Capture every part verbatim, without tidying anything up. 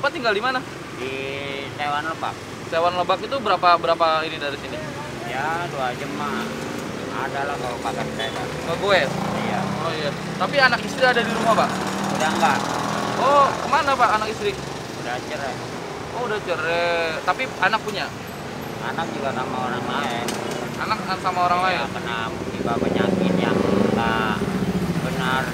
Pak tinggal di mana? Di Sewan Lebak. Sewan Lebak itu berapa berapa ini dari sini? Ya dua jam mah ada lah kalau pakai sepeda. Ke gue? Iya. Oh iya. Tapi anak istri ada di rumah Pak? Udah enggak? Oh kemana Pak anak istri? Udah cerai. Oh udah cerai. Tapi anak punya? Anak juga sama orang lain. Anak sama orang Iya, lain? kena musibah penyakit yang enggak benar.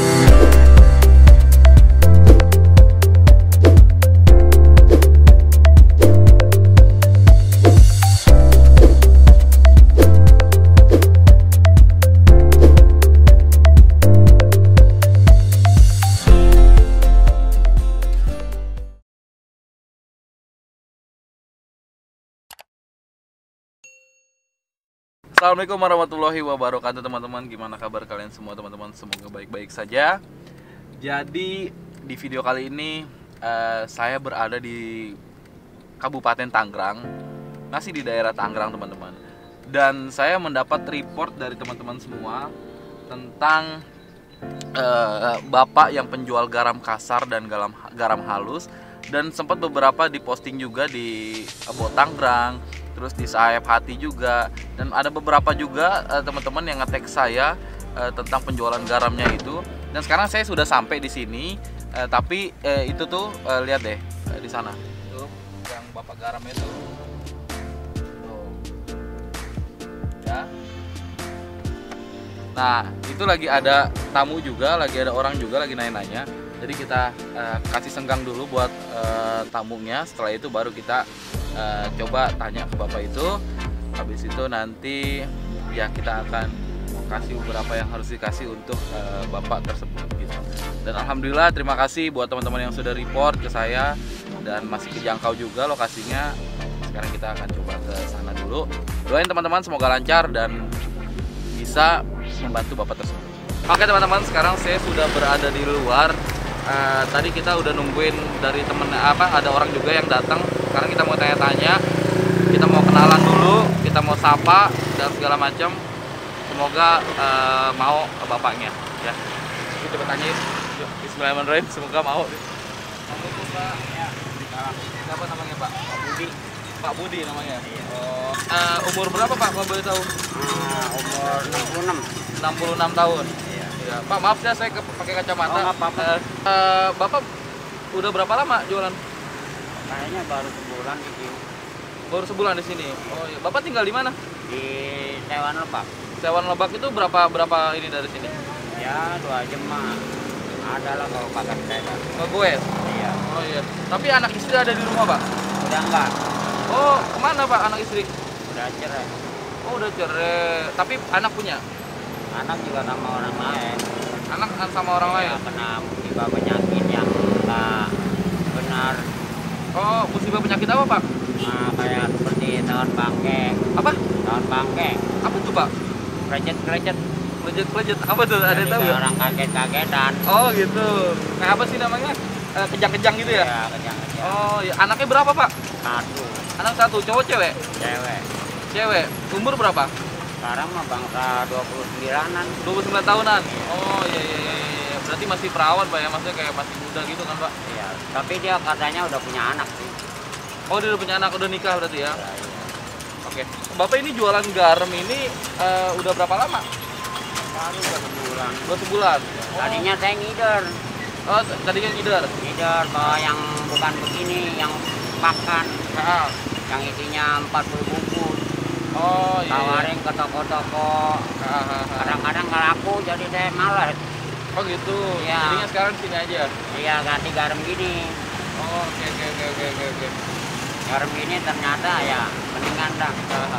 Assalamualaikum warahmatullahi wabarakatuh teman-teman. Gimana kabar kalian semua teman-teman? Semoga baik-baik saja. Jadi di video kali ini uh, saya berada di Kabupaten Tangerang, masih di daerah Tangerang teman-teman. Dan saya mendapat report dari teman-teman semua tentang uh, bapak yang penjual garam kasar dan garam garam halus. Dan sempat beberapa diposting juga di Abo Tangerang, terus di Sayap Hati juga, dan ada beberapa juga uh, teman-teman yang nge-tag saya uh, tentang penjualan garamnya itu. Dan sekarang saya sudah sampai di sini, uh, tapi uh, itu tuh uh, lihat deh uh, di sana tuh yang bapak garam itu. Tuh. Ya. Nah itu lagi ada tamu juga, lagi ada orang juga lagi nanya-nanya. Jadi kita uh, kasih senggang dulu buat uh, tamunya. Setelah itu baru kita uh, coba tanya ke bapak itu. Habis itu nanti ya kita akan kasih beberapa yang harus dikasih untuk uh, bapak tersebut gitu. Dan alhamdulillah terima kasih buat teman-teman yang sudah report ke saya dan masih kejangkau juga lokasinya. Sekarang kita akan coba ke sana dulu. Doain teman-teman semoga lancar dan bisa membantu bapak tersebut. Oke teman-teman, sekarang saya sudah berada di luar. Uh, tadi kita udah nungguin dari temen apa ada orang juga yang datang. Sekarang kita mau tanya-tanya, kita mau kenalan dulu, kita mau sapa dan segala macam. Semoga uh, mau bapaknya ya. Kita coba tanyain. Yuk, bismillahirrahmanirrahim, semoga mau. Assalamualaikum Pak. Ya, siapa namanya Pak? Pak Budi. Pak Budi namanya. Iya. Oh, uh, umur berapa Pak kalau boleh tahu? Ah, umur enam puluh enam. enam puluh enam tahun. Ya, Pak maaf ya saya ke, pakai kacamata. Oh, nggak apa-apa. Uh, uh, Bapak udah berapa lama jualan? Kayaknya baru sebulan di sini. Baru sebulan di sini. Oh iya. Bapak tinggal di mana? Di Sewan Lebak. Sewan Lebak itu berapa berapa ini dari sini? Ya dua jam mah ada lah kalau pakai sepeda. Ke gue? Iya. Oh iya. Tapi anak istri ada di rumah Pak? Udah enggak? Oh kemana Pak anak istri? Udah cerai. Oh udah cerai. Tapi anak punya? Anak juga sama orang lain. Anak sama orang Iya, lain? kena musibah penyakit yang enggak benar. Oh musibah penyakit apa Pak? Nah, kayak seperti tahun bangke. Apa? Tahun bangke. Apa tuh Pak? Krecet-krecet. Plejet-plejet apa tuh? Ada yang tahu ya? Orang kaget-kagetan. Oh gitu. Kayak apa sih namanya? Eh, kejang-kejang gitu ya? Iya, kejang-kejang. Oh ya. Anaknya berapa Pak? Satu. Anak satu, cowok cewek? Cewek. Cewek. Umur berapa? Sekarang mah bangsa dua puluh sembilanan. dua puluh sembilan tahunan? Oh iya iya iya iya. Berarti masih perawan Pak ya? Maksudnya kayak masih muda gitu kan Pak? Iya. Tapi dia katanya udah punya anak sih. Oh dia udah punya anak, udah nikah berarti ya? Ya, iya. Oke. Bapak ini jualan garam ini uh, udah berapa lama? Baru udah sebulan. Dua sebulan? Oh. Tadinya saya ngider. Oh tadinya ngider? Ngider bahwa yang bukan begini, yang pakan. Nah. Yang isinya empat puluh bungkus. Oh iya. Tawarin ke toko-toko. Kadang-kadang nggak laku, jadi saya malas. Oh gitu. Iya. Jadinya sekarang sini aja. Iya, ganti garam gini. Oh oke oke oke oke oke oke. Garam gini ternyata ya mendingan dah.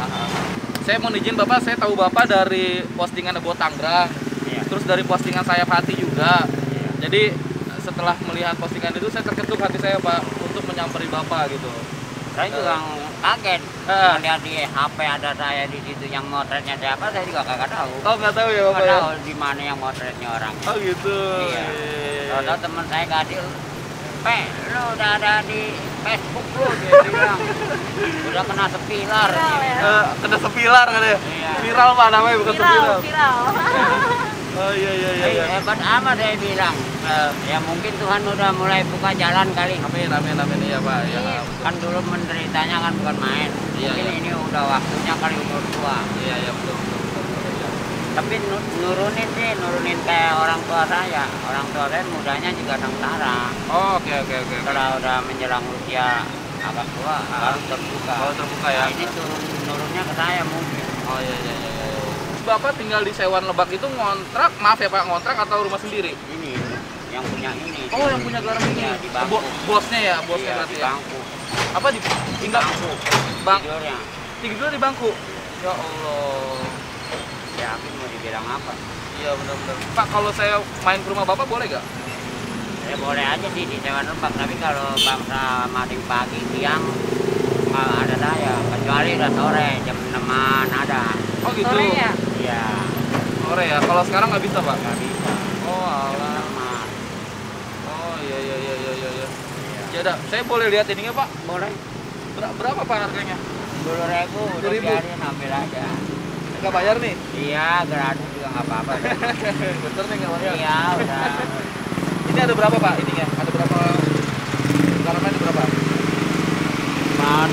Saya mau izin Bapak, saya tahu Bapak dari postingan Abo Tangerang. Iya. Terus dari postingan Sayap Hati juga. Iya. Jadi setelah melihat postingan itu saya terketuk hati saya Pak untuk menyamperi Bapak gitu. Saya juga kaget Uh. melihat di H P ada saya di situ yang motretnya siapa, saya juga kagak tahu. Oh nggak tahu ya Bapak? Nggak Ya? tahu di mana yang motretnya orang. Oh gitu. Iya. Iya. Kalau teman saya Gadil, Pe, lu udah ada di Facebook lu, dia bilang. Udah kena sepilar. Viral, ya? Eh, kena sepilar katanya. Iya. Viral Pak namanya bukan Viral, sepilar. viral. Oh iya iya iya. Eh, iya. hebat amat saya bilang. Eh, ya mungkin Tuhan udah mulai buka jalan kali. Amin amin amin iya Pak. Ya, Iya, kan dulu menderitanya kan bukan main. Iya, Mungkin iya. ini udah waktunya kali umur tua. Iya iya betul betul betul. betul iya. Tapi nu- nurunin sih, nurunin kayak orang tua saya. Orang tua saya mudanya juga tentara. Oh oke oke oke. oke. Setelah udah menjelang usia agak tua, baru terbuka. Baru terbuka ya. Nah, ini turun nurunnya ke saya mungkin. Oh iya iya iya. iya. Bapak tinggal di Sewan Lebak itu ngontrak, maaf ya Pak, ngontrak atau rumah sendiri? Ini yang punya ini. Oh yang punya garam ini. Iya, di bangku. Bo- bosnya ya, bosnya Iya, berarti di ya. bangku. Apa di Di tinggal bangku. bang Tidurnya. tidur di bangku. Ya Allah. Ya, aku mau dibilang apa? Iya benar-benar. Pak kalau saya main ke rumah Bapak boleh gak? Ya boleh aja sih di Sewan Lebak, tapi kalau bangsa mading pagi, siang nggak ada saya. Kecuali udah sore, jam enaman ada. Oh gitu. Sore ya? Iya, Sore ya. Kalau sekarang nggak bisa Pak? nggak bisa. Oh Jam alah. enaman. Oh iya iya iya iya iya. iya. Iya. Ya udah, saya boleh lihat ininya Pak? Boleh. Ber- berapa Pak harganya? Sepuluh ribu, udah sepuluh ribu. biarin ambil aja. Nggak bayar nih? Iya, gratis juga nggak apa-apa. deh. Bener nih nggak bayar. Iya, udah. Ini ada berapa Pak ininya? Ada berapa? Garamnya ada berapa? Empat.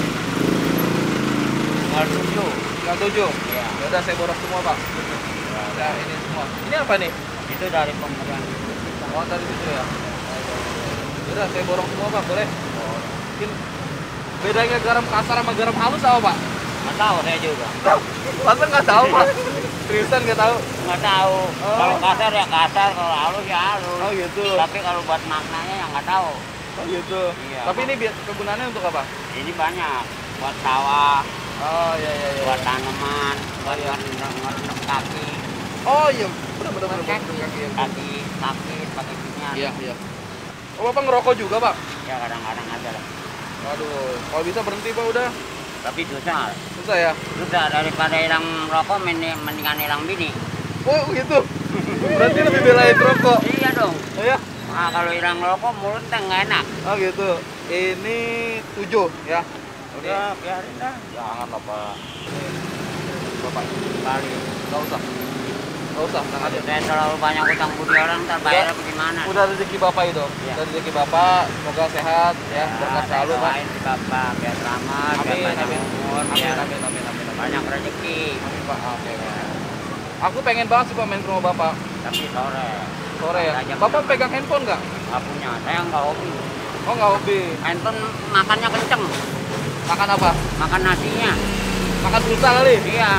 Tinggal tujuh. Tinggal tujuh. Iya. Ya udah saya borong semua Pak. Nah, ini semua. Ini apa nih? Itu dari pemberian. Oh tadi itu ya. Ya udah saya borong semua Pak, boleh? Mungkin bedanya garam kasar sama garam halus apa Pak? Nggak tahu saya juga. Masa nggak tahu Pak? Seriusan nggak tahu? Nggak tahu. Oh. Kalau kasar ya kasar, kalau halus ya halus. Oh gitu. Tapi kalau buat maknanya yang nggak tahu. Oh gitu. Iya. Tapi ini bi- kegunaannya untuk apa? Ini banyak buat sawah, Oh iya iya iya. buat tanaman, buat iya. ngerendam kaki, Oh iya. Benar benar benar. kaki, benar, kaki, ya. kaki sakit pakai minyak. Iya iya. Oh Bapak ngerokok juga Pak? Ya kadang-kadang ada lah. Aduh, kalau bisa berhenti Pak udah. Tapi dosa, Susah ya? dosa daripada hilang rokok mending- mendingan hilang bini. Oh gitu. Berarti lebih belain rokok. Iya dong. Oh ya? Nah, kalau hilang rokok mulut teh nggak enak. Oh gitu. Ini tujuh ya. Udah biarin dah. Jangan Bapak. Bapak Kali. nggak usah. Nggak usah, tenang aja. Saya terlalu banyak utang budi orang, ntar bayarnya bagaimana? Udah rezeki Bapak itu. Iya. Udah rezeki Bapak, semoga sehat ya, berkat saya selalu Pak. doain di Bapak biar selamat, biar Amin, banyak amin. umur, Amin, biar amin, amin, amin, amin. banyak rezeki. Amin Pak. Oke, oke. Aku pengen banget sih Pak main ke rumah Bapak. Tapi sore. Sore ya. Aja Bapak punya. pegang handphone nggak? Nggak punya, saya nggak hobi. Oh nggak hobi. Handphone makannya kenceng, Makan apa? makan nasinya. Makan pulsa kali. Iya,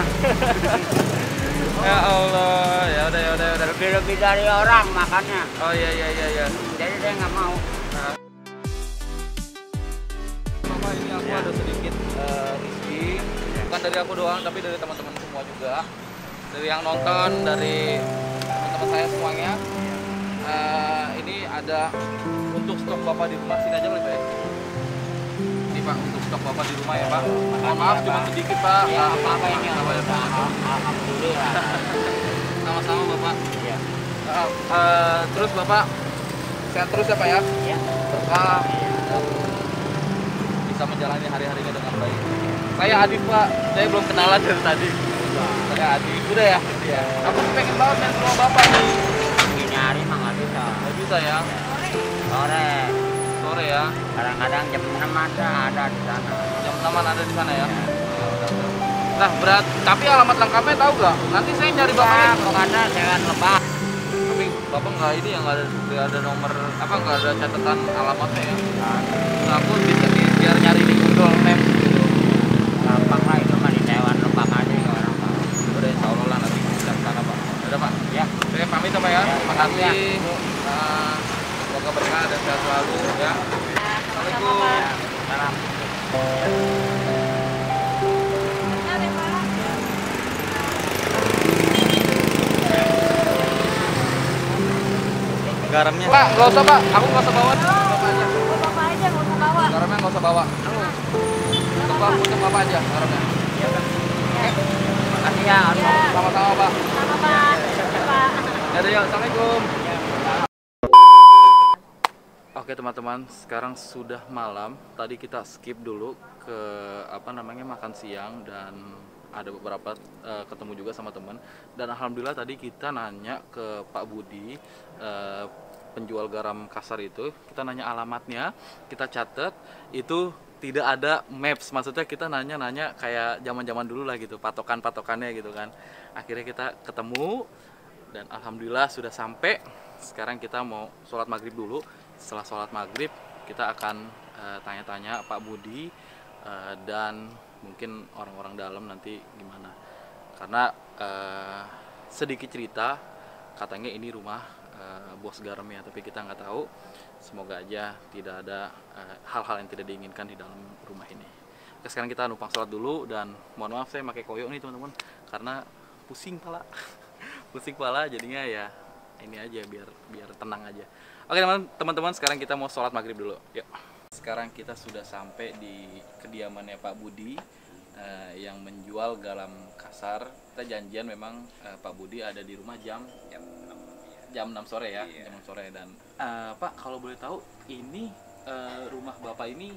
Ya Allah, ya udah ya udah ya udah. lebih-lebih dari orang makannya. Oh iya iya iya iya. Jadi saya nggak mau. Bapak ini aku Ya. ada sedikit eh, rezeki, bukan dari aku doang tapi dari teman-teman semua juga. Dari yang nonton, dari teman-teman saya semuanya. Eh, ini ada untuk stok Bapak di rumah, sini aja boleh Pak ya? Ini Pak untuk stok Bapak di rumah ya Pak. Mohon maaf ya, cuma Pak. sedikit Pak. Ya, Nggak apa-apa ini apa-apa ya Pak. alhamdulillah. Sama-sama Bapak. Iya. Eh, eh, terus Bapak sehat terus ya Pak ya. Iya. Berkah dan bisa menjalani hari-harinya dengan baik. Saya Adif Pak, saya belum kenalan dari tadi. Saya Adif, udah ya? Iya. Aku pengen banget main ke rumah Bapak nih. Gini hari mah nggak bisa. Nggak bisa ya? Sore. Sore ya? Kadang-kadang jam enam ada ada di sana. Jam enam ada di sana ya? Nah berat, tapi alamat lengkapnya tahu nggak? Nanti saya nyari Bapaknya. Ya, pokoknya Sewan Lebak. Tapi Bapak nggak ini ya, nggak ada, nggak ada nomor, apa nggak ada catatan alamatnya ya? Nah, aku bisa di- biar nyari di Google Maps gitu. Gampang lah itu mah di Sewan Lebak aja ya orang tahu. Udah insya Allah lah nanti bisa ke sana Pak. Udah Pak. Ya. Saya pamit ya Pak ya. Ya, Terima makasih ya. kasih. Nah, semoga berkah dan sehat selalu ya. Assalamualaikum. Ya, salam. Benar ya, Pak? Garamnya. Pak, nggak usah Pak. Aku nggak usah bawa. Oh, Bapak aja. buat Bapak aja, nggak usah bawa. Garamnya nggak usah bawa. Untuk Bapak, untuk Bapak aja garamnya. Makasih ya. Ya, Sama-sama Pak. sama Pak. Ya, Pak. Ya udah, yuk. Assalamualaikum. Oke teman-teman, sekarang sudah malam. Tadi kita skip dulu ke apa namanya makan siang dan ada beberapa uh, ketemu juga sama teman, dan alhamdulillah tadi kita nanya ke Pak Budi, uh, penjual garam kasar itu, kita nanya alamatnya, kita catat, itu tidak ada maps, maksudnya kita nanya-nanya kayak zaman-zaman dulu lah gitu, patokan-patokannya gitu kan. Akhirnya kita ketemu dan alhamdulillah sudah sampai. Sekarang kita mau sholat maghrib dulu. Setelah sholat maghrib kita akan uh, tanya-tanya Pak Budi uh, dan mungkin orang-orang dalam nanti gimana, karena uh, sedikit cerita, katanya ini rumah uh, bos garamnya, tapi kita nggak tahu. Semoga aja tidak ada hal-hal uh, yang tidak diinginkan di dalam rumah ini. Oke, sekarang kita numpang sholat dulu, dan mohon maaf saya pakai koyo nih teman-teman karena pusing pala pusing pala jadinya ya ini aja, biar biar tenang aja. Oke teman-teman, sekarang kita mau sholat maghrib dulu, yuk. Sekarang kita sudah sampai di kediamannya Pak Budi uh, yang menjual garam kasar. Kita janjian memang uh, Pak Budi ada di rumah jam jam enam sore ya, iya. jam enam sore. Dan uh, Pak, kalau boleh tahu ini uh, rumah Bapak ini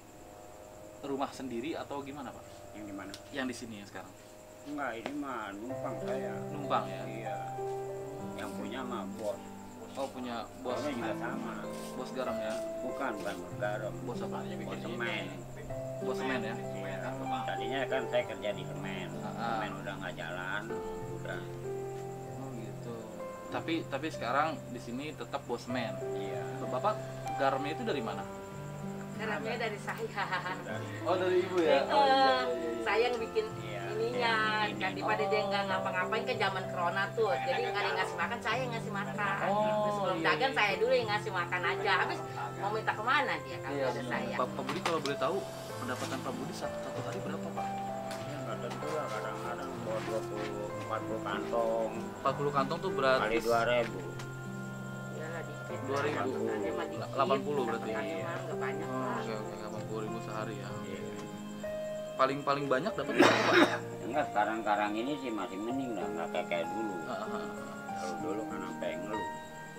rumah sendiri atau gimana Pak? Yang di mana? Yang di sini ya sekarang? Enggak, ini mah numpang saya. Numpang ya? Iya. Yang punya mah bos. Oh, punya bos. Bosnya juga sama. Bos garam ya? Bukan, bukan bos garam. Bos apa? Bos semen. Bos semen ya? Iya. Tadinya kan saya kerja di semen. Ah. Semen udah nggak jalan, udah. Oh gitu. Tapi tapi sekarang di sini tetap bos semen. Iya. Bapak garamnya itu dari mana? Garamnya dari saya. Oh, dari ibu ya? Oh, iya, iya, iya. Saya yang bikin Iya, ininya, ini. daripada dia nggak ngapa-ngapain ke zaman corona tuh, jadi nggak ada yang ngasih makan, saya yang ngasih makan. Oh, Terus sebelum iya, dagang iya. saya dulu yang ngasih makan aja. Habis mau minta kemana dia kalau Iya, ada benar. saya? Pak, Pak Budi kalau boleh tahu pendapatan Pak Budi satu, satu hari berapa Pak? Ya nggak tentu lah, kadang-kadang buat dua puluh, empat puluh kantong. empat puluh kantong tuh berarti Kali dua ribu. Iyalah dikit. dua ribu. Pendapatannya mah dikit, delapan puluh berarti. pendapatannya mah nggak banyak Oh, lah. oke oke, delapan puluh ribu sehari ya. Iya. Paling paling banyak dapat berapa Pak? Enggak, sekarang-karang ini sih masih mending lah, nggak kayak kayak dulu. Ah, ah, ah. Kalau dulu kan sampai ngeluh.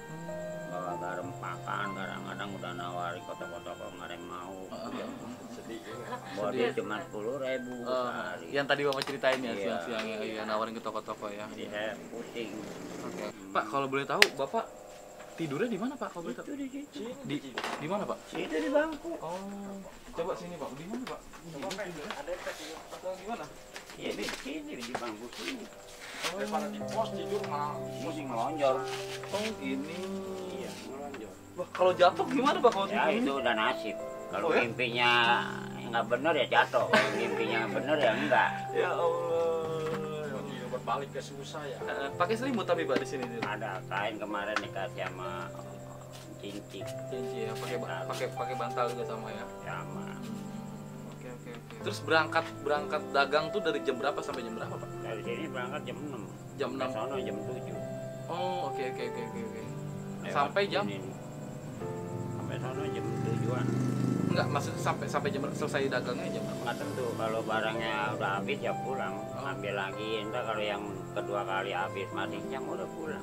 Bawa garam pakan, kadang-kadang udah nawari kota-kota kok nggak ada yang mau. Sedih. Buat dia cuma sepuluh ribu Oh, sehari. yang tadi Bapak ceritain ya, Iya. siang-siang ya, iya, nawarin ke toko-toko ya. Jadi saya pusing. Oke. Pak, kalau boleh tahu Bapak tidurnya di mana Pak? Kalau boleh tahu? Itu di situ. Di di mana Pak? Situ di bangku. Oh, coba sini Pak. Di mana Pak? Coba Pak. Ada atau gimana? Ya di sini di bangku sini. Oh, daripada di pos tidur malah Pusing melonjor. oh gini. Iya, melonjor. Wah, kalau jatuh gimana Pak kalau Ya begini? itu udah nasib. Kalau Oh, ya? mimpinya nggak bener ya jatuh. Kalau mimpinya bener ya enggak. Ya Allah. Berbalik ke susah ya. Eh, pakai selimut tapi Pak di sini. Ada kain kemarin dikasih sama cincin Cincin ya, pakai ba- pakai pakai bantal juga sama ya. sama. Oke oke oke. Terus berangkat berangkat dagang tuh dari jam berapa sampai jam berapa Pak? Dari sini berangkat jam enam. Jam enam. Ke sono jam tujuh. Oh oke oke oke oke oke. Lewat Sampai jam? sini. Sampai sono jam tujuan. Enggak, maksudnya sampai sampai jam selesai dagangnya jam berapa? Nggak tentu, kalau barangnya udah habis ya pulang. Oh. Ambil lagi, entar kalau yang kedua kali habis masih siang udah pulang.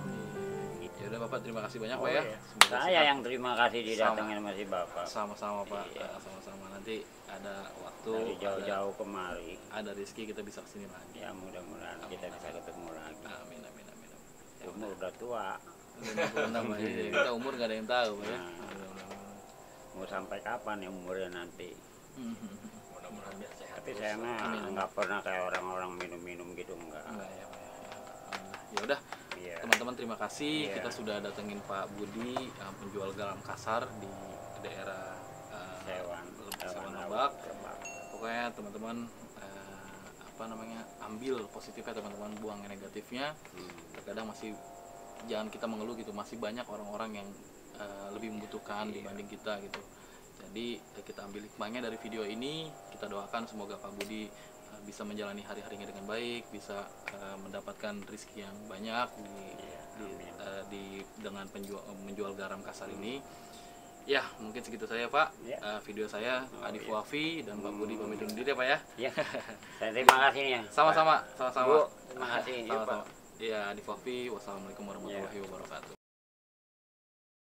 Ya udah Bapak, terima kasih banyak Oh, Pak ya. iya. Semoga Saya sehat. yang terima kasih didatengin sama si Bapak. Sama-sama Pak. Iya. Eh, sama-sama, nanti ada waktu Dari jauh-jauh kemari. ada, ada rezeki kita bisa kesini lagi. Ya mudah-mudahan kita bisa ketemu lagi. Amin amin amin. Ya, Umur udah tua, lima puluh enam Pak. Jadi kita umur gak ada yang tahu Pak ya. Nah. mau sampai kapan ya umurnya nanti. Mudah-mudahan biar sehat. Tapi saya mah Amin. nggak pernah kayak orang-orang minum-minum gitu, enggak. Enggak ya Pak ya. Alhamdulillah. Ya udah. Iya. Teman-teman terima kasih, Iya. kita sudah datengin Pak Budi, uh, penjual garam kasar di daerah uh, Hewan, Sewan hewan Lebak. Lebak. Pokoknya teman-teman uh, apa namanya, ambil positifnya teman-teman, buang yang negatifnya. Hmm. Terkadang masih jangan kita mengeluh gitu, masih banyak orang-orang yang uh, lebih membutuhkan Iya. dibanding kita gitu. Jadi uh, kita ambil hikmahnya dari video ini, kita doakan semoga Pak Budi bisa menjalani hari-harinya dengan baik, bisa uh, mendapatkan rezeki yang banyak di, Iya, di, amin. uh, di dengan penjual menjual garam kasar ini. Ya mungkin segitu saja Pak. Ya. Uh, video saya Oh, Adi iya. Fuafi dan Pak Budi Hmm. pamit undur diri ya Pak ya. Ya, saya terima kasih ya. Sama-sama, sama-sama. Bu, terima kasih ya, Sama-sama. Pak. Iya, Adi Fuafi. Wassalamualaikum warahmatullahi Ya. wabarakatuh.